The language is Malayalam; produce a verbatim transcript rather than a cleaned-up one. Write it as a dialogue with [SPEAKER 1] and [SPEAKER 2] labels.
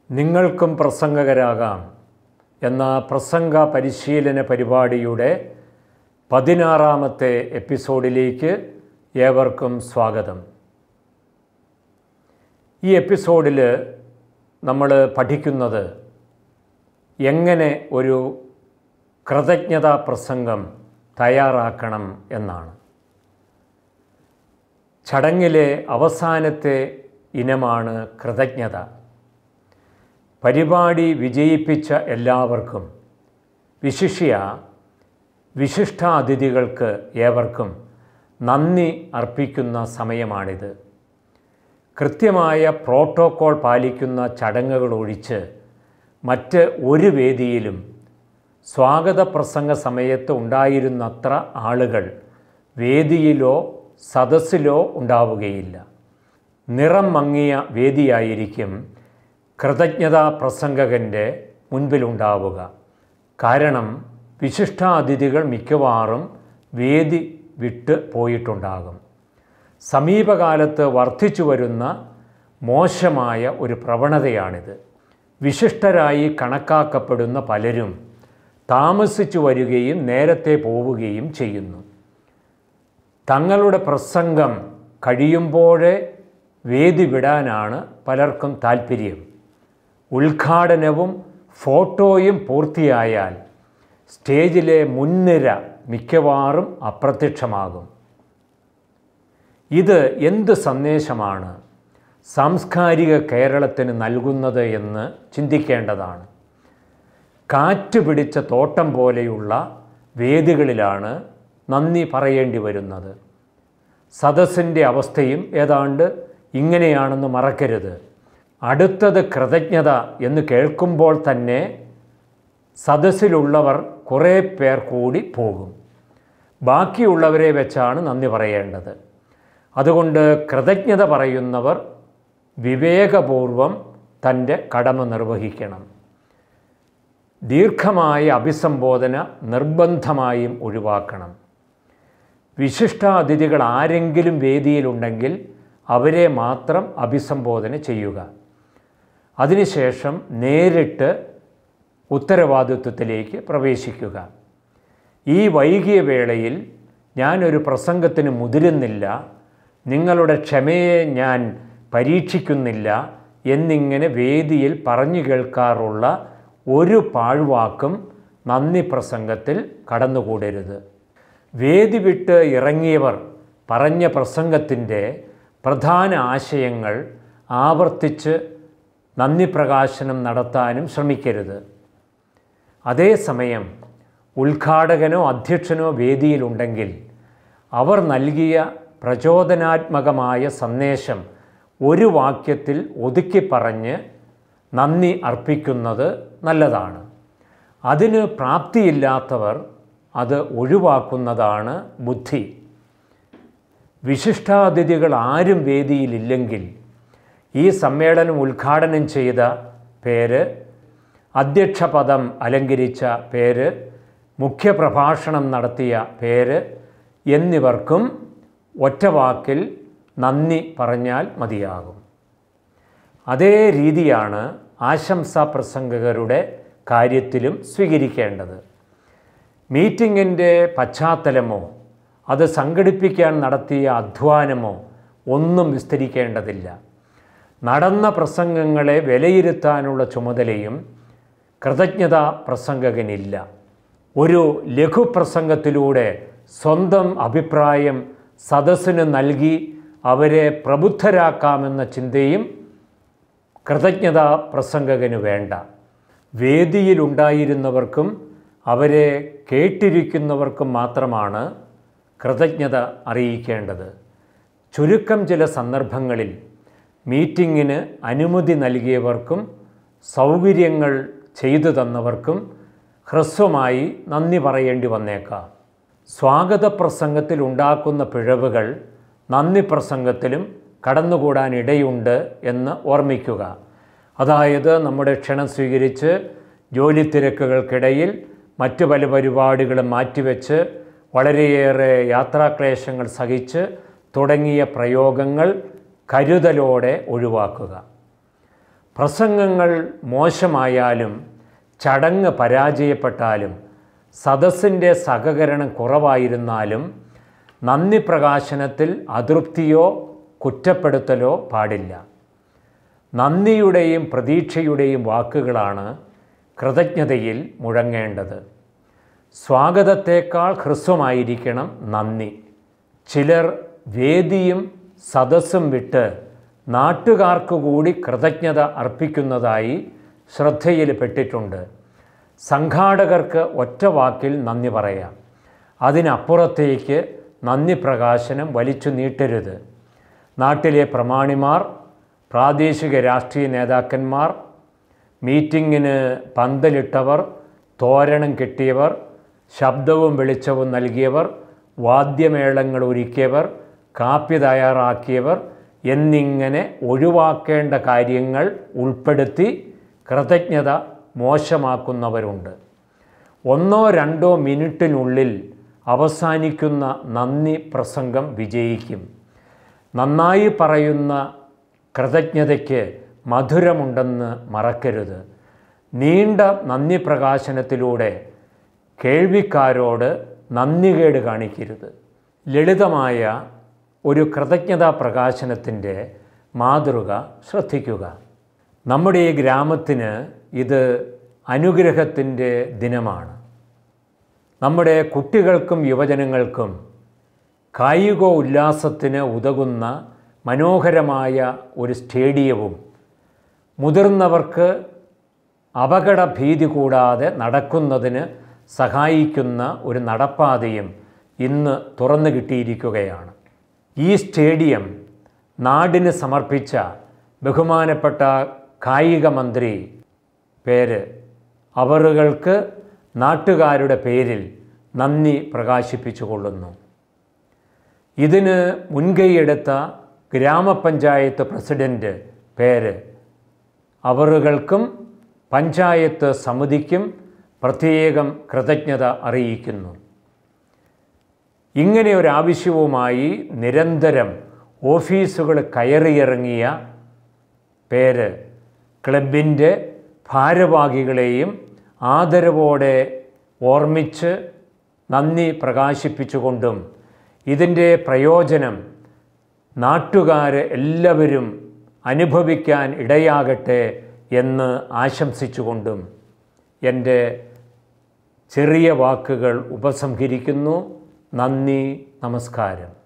[SPEAKER 1] നിങ്ങൾക്കും പ്രസംഗകരാകാം എന്ന പ്രസംഗ പരിശീലന പരിപാടിയുടെ പതിനാറാമത്തെ എപ്പിസോഡിലേക്ക് ഏവർക്കും സ്വാഗതം. ഈ എപ്പിസോഡിൽ നമ്മൾ പഠിക്കുന്നത് എങ്ങനെ ഒരു കൃതജ്ഞതാ പ്രസംഗം തയ്യാറാക്കണം എന്നാണ്. ചടങ്ങിലെ അവസാനത്തെ ഇനമാണ് കൃതജ്ഞത. പരിപാടി വിജയിപ്പിച്ച എല്ലാവർക്കും, വിശിഷ്യ വിശിഷ്ടാതിഥികൾക്ക് ഏവർക്കും നന്ദി അർപ്പിക്കുന്ന സമയമാണിത്. കൃത്യമായ പ്രോട്ടോക്കോൾ പാലിക്കുന്ന ചടങ്ങുകൾ ഒഴിച്ച് മറ്റ് ഒരു വേദിയിലും സ്വാഗത പ്രസംഗ സമയത്ത് ഉണ്ടായിരുന്നത്ര ആളുകൾ വേദിയിലോ സദസ്സിലോ ഉണ്ടാവുകയില്ല. നിറം മങ്ങിയ വേദിയായിരിക്കും കൃതജ്ഞതാ പ്രസംഗകൻ്റെ മുൻപിലുണ്ടാവുക. കാരണം വിശിഷ്ടാതിഥികൾ മിക്കവാറും വേദി വിട്ട് പോയിട്ടുണ്ടാകും. സമീപകാലത്ത് വർദ്ധിച്ചു വരുന്ന മോശമായ ഒരു പ്രവണതയാണിത്. വിശിഷ്ടരായി കണക്കാക്കപ്പെടുന്ന പലരും താമസിച്ചു വരികയും നേരത്തെ പോവുകയും ചെയ്യുന്നു. തങ്ങളുടെ പ്രസംഗം കഴിയുമ്പോഴേ വേദി വിടാനാണ് പലർക്കും താൽപ്പര്യം. ഉദ്ഘാടനവും ഫോട്ടോയും പൂർത്തിയായാൽ സ്റ്റേജിലെ മുൻനിര മിക്കവാറും അപ്രത്യക്ഷമാകും. ഇത് എന്ത് സന്ദേശമാണ് സാംസ്കാരിക കേരളത്തിന് നൽകുന്നത് എന്ന് ചിന്തിക്കേണ്ടതാണ്. കാറ്റ് പിടിച്ച തോട്ടം പോലെയുള്ള വേദികളിലാണ് നന്ദി പറയേണ്ടി വരുന്നത്. സദസ്സിൻ്റെ അവസ്ഥയും ഏതാണ്ട് ഇങ്ങനെയാണെന്ന് മറക്കരുത്. അടുത്തത് കൃതജ്ഞത എന്ന് കേൾക്കുമ്പോൾ തന്നെ സദസ്സിലുള്ളവർ കുറേ പേർ കൂടി പോകും. ബാക്കിയുള്ളവരെ വെച്ചാണ് നന്ദി പറയേണ്ടത്. അതുകൊണ്ട് കൃതജ്ഞത പറയുന്നവർ വിവേകപൂർവം തൻ്റെ കടമ നിർവഹിക്കണം. ദീർഘമായ അഭിസംബോധന നിർബന്ധമായും ഒഴിവാക്കണം. വിശിഷ്ടാതിഥികൾ ആരെങ്കിലും വേദിയിലുണ്ടെങ്കിൽ അവരെ മാത്രം അഭിസംബോധന ചെയ്യുക. അതിനുശേഷം നേരിട്ട് ഉത്തരവാദിത്വത്തിലേക്ക് പ്രവേശിക്കുക. ഈ വൈകിയ വേളയിൽ ഞാനൊരു പ്രസംഗത്തിന് മുതിരുന്നില്ല, നിങ്ങളുടെ ക്ഷമയെ ഞാൻ പരീക്ഷിക്കുന്നില്ല എന്നിങ്ങനെ വേദിയിൽ പറഞ്ഞു കേൾക്കാറുള്ള ഒരു പാഴ്വാക്കും നന്ദി പ്രസംഗത്തിൽ കടന്നുകൂടരുത്. വേദി വിട്ട് ഇറങ്ങിയവർ പറഞ്ഞ പ്രസംഗത്തിൻ്റെ പ്രധാന ആശയങ്ങൾ ആവർത്തിച്ച് നന്ദി പ്രകാശനം നടത്താനും ശ്രമിക്കരുത്. അതേസമയം ഉദ്ഘാടകനോ അധ്യക്ഷനോ വേദിയിലുണ്ടെങ്കിൽ അവർ നൽകിയ പ്രചോദനാത്മകമായ സന്ദേശം ഒരു വാക്യത്തിൽ ഒതുക്കി പറഞ്ഞ് നന്ദി അർപ്പിക്കുന്നത് നല്ലതാണ്. അതിന് പ്രാപ്തിയില്ലാത്തവർ അത് ഒഴിവാക്കുന്നതാണ് ബുദ്ധി. വിശിഷ്ടാതിഥികൾ ആരും വേദിയിലില്ലെങ്കിൽ ഈ സമ്മേളനം ഉദ്ഘാടനം ചെയ്ത പേര്, അധ്യക്ഷപദം അലങ്കരിച്ച പേര്, മുഖ്യപ്രഭാഷണം നടത്തിയ പേര് എന്നിവർക്കും ഒറ്റവാക്കിൽ നന്ദി പറഞ്ഞാൽ മതിയാകും. അതേ രീതിയാണ് ആശംസാ പ്രസംഗകരുടെ കാര്യത്തിലും സ്വീകരിക്കേണ്ടത്. മീറ്റിങ്ങിൻ്റെ പശ്ചാത്തലമോ അത് സംഘടിപ്പിക്കാൻ നടത്തിയ അധ്വാനമോ ഒന്നും വിസ്തരിക്കേണ്ടതില്ല. നടന്ന പ്രസംഗങ്ങളെ വിലയിരുത്താനുള്ള ചുമതലയും കൃതജ്ഞതാ പ്രസംഗകനില്ല. ഒരു ലഘുപ്രസംഗത്തിലൂടെ സ്വന്തം അഭിപ്രായം സദസ്സിന് നൽകി അവരെ പ്രബുദ്ധരാക്കാമെന്ന ചിന്തയും കൃതജ്ഞതാ പ്രസംഗകന് വേണ്ട. വേദിയിലുണ്ടായിരുന്നവർക്കും അവരെ കേട്ടിരിക്കുന്നവർക്കും മാത്രമാണ് കൃതജ്ഞത അറിയിക്കേണ്ടത്. ചുരുക്കം ചില സന്ദർഭങ്ങളിൽ മീറ്റിങ്ങിന് അനുമതി നൽകിയവർക്കും സൗകര്യങ്ങൾ ചെയ്തു തന്നവർക്കും ഹ്രസ്വമായി നന്ദി പറയേണ്ടി വന്നേക്കാം. സ്വാഗത പ്രസംഗത്തിൽ ഉണ്ടാക്കുന്ന പിഴവുകൾ നന്ദി പ്രസംഗത്തിലും കടന്നുകൂടാനിടയുണ്ട് എന്ന് ഓർമ്മിക്കുക. അതായത് നമ്മുടെ ക്ഷണം സ്വീകരിച്ച് ജോലി തിരക്കുകൾക്കിടയിൽ മറ്റു പല പരിപാടികളും മാറ്റിവെച്ച് വളരെയേറെ യാത്രാക്ലേശങ്ങൾ സഹിച്ച് തുടങ്ങിയ പ്രയോഗങ്ങൾ കരുതലോടെ ഒഴിവാക്കുക. പ്രസംഗങ്ങൾ മോശമായാലും ചടങ്ങ് പരാജയപ്പെട്ടാലും സദസ്സിൻ്റെ സഹകരണം കുറവായിരുന്നാലും നന്ദി പ്രകാശനത്തിൽ അതൃപ്തിയോ കുറ്റപ്പെടുത്തലോ പാടില്ല. നന്ദിയുടെയും പ്രതീക്ഷയുടെയും വാക്കുകളാണ് കൃതജ്ഞതയിൽ മുഴങ്ങേണ്ടത്. സ്വാഗതത്തേക്കാൾ ഹ്രസ്വമായിരിക്കണം നന്ദി. ചിലർ വേദിയും സദസ്സും വിട്ട് നാട്ടുകാർക്ക് കൂടി കൃതജ്ഞത അർപ്പിക്കുന്നതായി ശ്രദ്ധയിൽപ്പെട്ടിട്ടുണ്ട്. സംഘാടകർക്ക് ഒറ്റ വാക്കിൽ നന്ദി പറയാം. അതിനപ്പുറത്തേക്ക് നന്ദി പ്രകാശനം വലിച്ചു നീട്ടരുത്. നാട്ടിലെ പ്രമാണിമാർ, പ്രാദേശിക രാഷ്ട്രീയ നേതാക്കന്മാർ, മീറ്റിങ്ങിന് പന്തലിട്ടവർ, തോരണം കെട്ടിയവർ, ശബ്ദവും വെളിച്ചവും നൽകിയവർ, വാദ്യമേളങ്ങൾ ഒരുക്കിയവർ, കാപ്പി തയ്യാറാക്കിയവർ എന്നിങ്ങനെ ഒഴിവാക്കേണ്ട കാര്യങ്ങൾ ഉൾപ്പെടുത്തി കൃതജ്ഞത മോശമാക്കുന്നവരുണ്ട്. ഒന്നോ രണ്ടോ മിനിറ്റിനുള്ളിൽ അവസാനിക്കുന്ന നന്ദി പ്രസംഗം വിജയിക്കും. നന്നായി പറയുന്ന കൃതജ്ഞതയ്ക്ക് മധുരമുണ്ടെന്ന് മറക്കരുത്. നീണ്ട നന്ദി പ്രകാശനത്തിലൂടെ കേൾവിക്കാരോട് നന്ദികേട് കാണിക്കരുത്. ലളിതമായ ഒരു കൃതജ്ഞതാ പ്രകാശനത്തിൻ്റെ മാതൃക ശ്രദ്ധിക്കുക. നമ്മുടെ ഈ ഗ്രാമത്തിന് ഇത് അനുഗ്രഹത്തിൻ്റെ ദിനമാണ്. നമ്മുടെ കുട്ടികൾക്കും യുവജനങ്ങൾക്കും കായിക ഉല്ലാസത്തിന് ഉതകുന്ന മനോഹരമായ ഒരു സ്റ്റേഡിയവും മുതിർന്നവർക്ക് അപകട ഭീതി കൂടാതെ നടക്കുന്നതിന് സഹായിക്കുന്ന ഒരു നടപ്പാതയും ഇന്ന് തുറന്നു കിട്ടിയിരിക്കുകയാണ്. ഈ സ്റ്റേഡിയം നാടിന് സമർപ്പിച്ച ബഹുമാനപ്പെട്ട കായിക മന്ത്രി പേര് അവറുകൾക്ക് നാട്ടുകാരുടെ പേരിൽ നന്ദി പ്രകാശിപ്പിച്ചു കൊള്ളുന്നു. ഇതിന് മുൻകൈയെടുത്ത ഗ്രാമപഞ്ചായത്ത് പ്രസിഡൻറ്റ് പേര് അവറുകൾക്കും പഞ്ചായത്ത് സമിതിക്കും പ്രത്യേകം കൃതജ്ഞത അറിയിക്കുന്നു. ഇങ്ങനെ ഒരാവശ്യവുമായി നിരന്തരം ഓഫീസുകൾ കയറിയിറങ്ങിയ പേര് ക്ലബിൻ്റെ ഭാരവാഹികളെയും ആദരവോടെ ഓർമ്മിച്ച് നന്ദി പ്രകാശിപ്പിച്ചുകൊണ്ടും ഇതിൻ്റെ പ്രയോജനം നാട്ടുകാർ എല്ലാവരും അനുഭവിക്കാൻ ഇടയാകട്ടെ എന്ന് ആശംസിച്ചുകൊണ്ടും എൻ്റെ ചെറിയ വാക്കുകൾ ഉപസംഹരിക്കുന്നു. നന്ദി, നമസ്കാരം.